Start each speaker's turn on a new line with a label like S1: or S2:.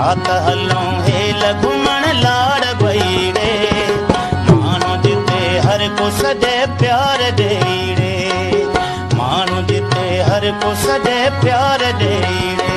S1: रात हलों हेल घुमण लाड़ बईड़े मानो जिते हर को सजे प्यार देड़े मानो जिते हर को सजे प्यार देड़े।